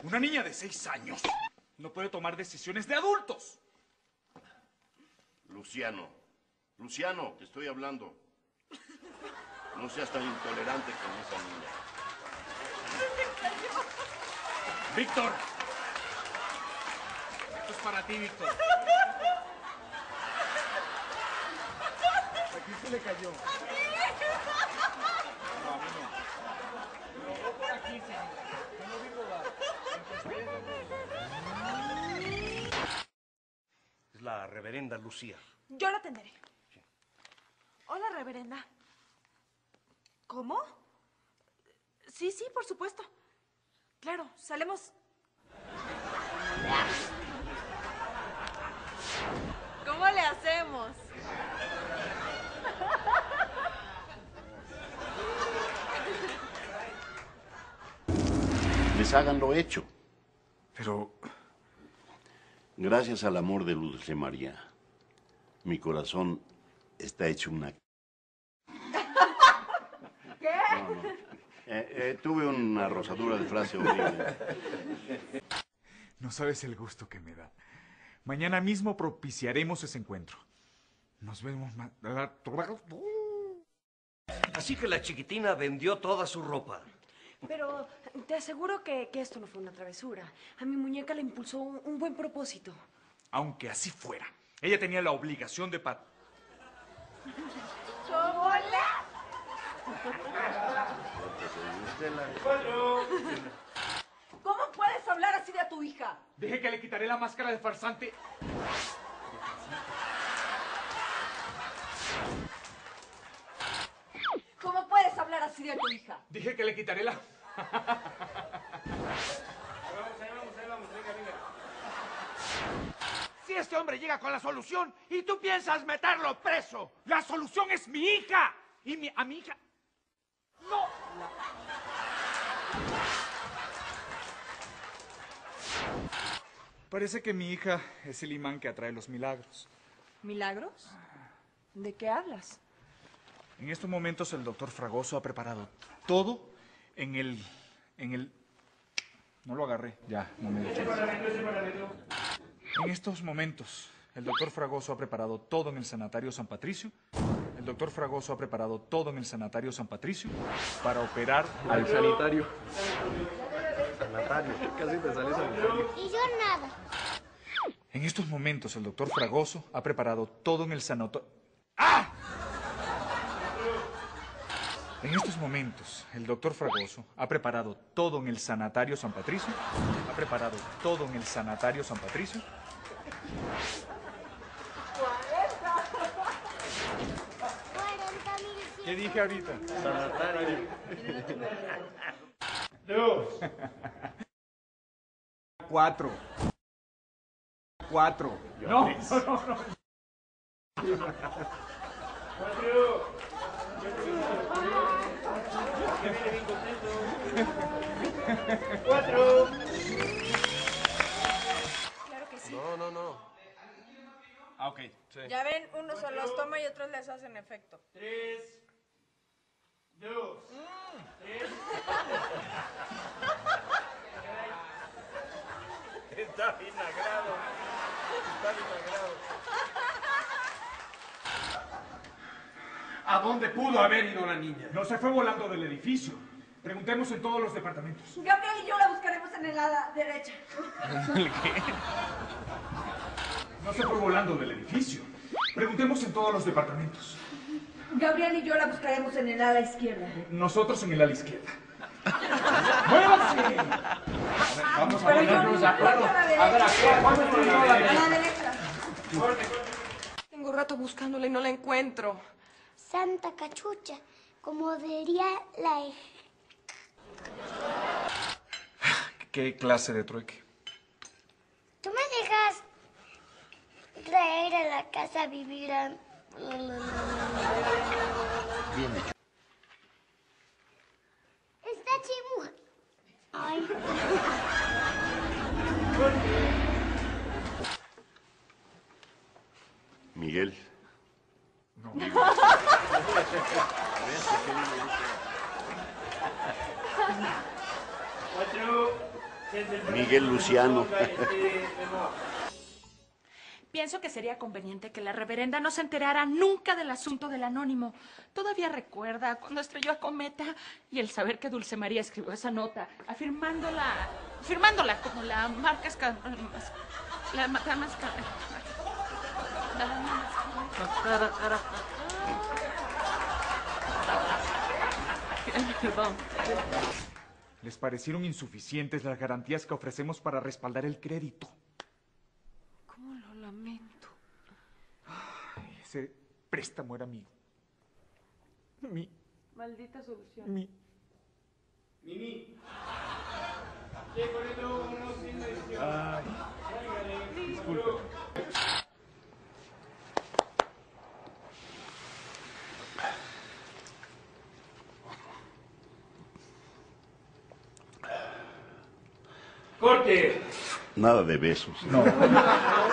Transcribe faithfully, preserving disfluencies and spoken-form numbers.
Una niña de seis años no puede tomar decisiones de adultos. Luciano, Luciano, te estoy hablando. No seas tan intolerante con esa niña. Víctor. Esto es para ti, Víctor. ¿A quién se le cayó? No, a mí no. Lo hago por aquí, señor. Yo no digo dar. Es la reverenda Lucía. Yo la atenderé. Sí. Hola, reverenda. ¿Cómo? Sí, sí, por supuesto. Claro, salemos. ¿Cómo le hacemos? Les hagan lo hecho. Pero... Gracias al amor de Dulce María, mi corazón está hecho una... ¿Qué? No, no. Eh, eh, tuve una rosadura de frase horrible. No sabes el gusto que me da. Mañana mismo propiciaremos ese encuentro. Nos vemos más... Así que la chiquitina vendió toda su ropa. Pero te aseguro que, que esto no fue una travesura. A mi muñeca le impulsó un, un buen propósito. Aunque así fuera, ella tenía la obligación de... pat... ¡Chocolate! ¿Cómo puedes hablar así de tu hija? Deje que le quitaré la máscara de farsante. ¿Cómo puedes hablar así de tu hija? Dije que le quitaré la... Ahí vamos, ahí vamos, ahí vamos, venga, venga. Si este hombre llega con la solución y tú piensas meterlo preso. ¡La solución es mi hija! Y mi, a mi hija... ¡No! Parece que mi hija es el imán que atrae los milagros. ¿Milagros? ¿De qué hablas? En estos momentos el doctor Fragoso ha preparado todo en el... en el... No lo agarré, ya, no me dio chance. En estos momentos el doctor Fragoso ha preparado todo en el Sanatorio San Patricio. El doctor Fragoso ha preparado todo en el Sanatorio San Patricio para operar al sanitario. Sanatario, casi te sale sanitario. Y yo nada. En estos momentos el doctor Fragoso ha preparado todo en el sanatorio... ¡Ah! En estos momentos, el doctor Fragoso ha preparado todo en el Sanatorio San Patricio. Ha preparado todo en el Sanatorio San Patricio. ¿Qué dije ahorita? Sanatario. Dos. Cuatro. Cuatro. No, no, no, no. Cuatro. Ya viene bien contento. Cuatro. Claro que sí. No, no, no. Ah, ok. Sí. Ya ven, unos se los toma y otros les hacen efecto. Tres. Dos. Tres. Está vinagrado. Está vinagrado. ¿A dónde pudo haber ido la niña? No se fue volando del edificio. Preguntemos en todos los departamentos. Gabriel y yo la buscaremos en el ala derecha. No se fue volando del edificio. Preguntemos en todos los departamentos. Gabriel y yo la buscaremos en el ala izquierda. Nosotros en el ala izquierda. ¡Muévanse! Vamos a Pero yo ponernos de no acuerdo. a la A ver, derecha. ¿a cuál vamos a ir a la A la derecha? derecha. Tengo rato buscándola y no la encuentro. Santa cachucha, como diría la... ¿Qué clase de trueque? ¿Tú me dejas traer a la casa a vivir a... Bien hecho. Está chimuja. Ay. Miguel. No. Cuatro. Miguel Luciano. Pienso que sería conveniente que la reverenda no se enterara nunca del asunto del anónimo. Todavía recuerda cuando estrelló a Cometa y el saber que Dulce María escribió esa nota, afirmándola, afirmándola como la marca esca- la ma- la masca- la masca- Perdón. Les parecieron insuficientes las garantías que ofrecemos para respaldar el crédito. ¿Cómo lo lamento? Ay, ese préstamo era mío. Mi, Maldita solución. mi. Mimi. ¿Qué con esto uno sin edición? Ay, disculpe. ¡Corte! Nada de besos. No.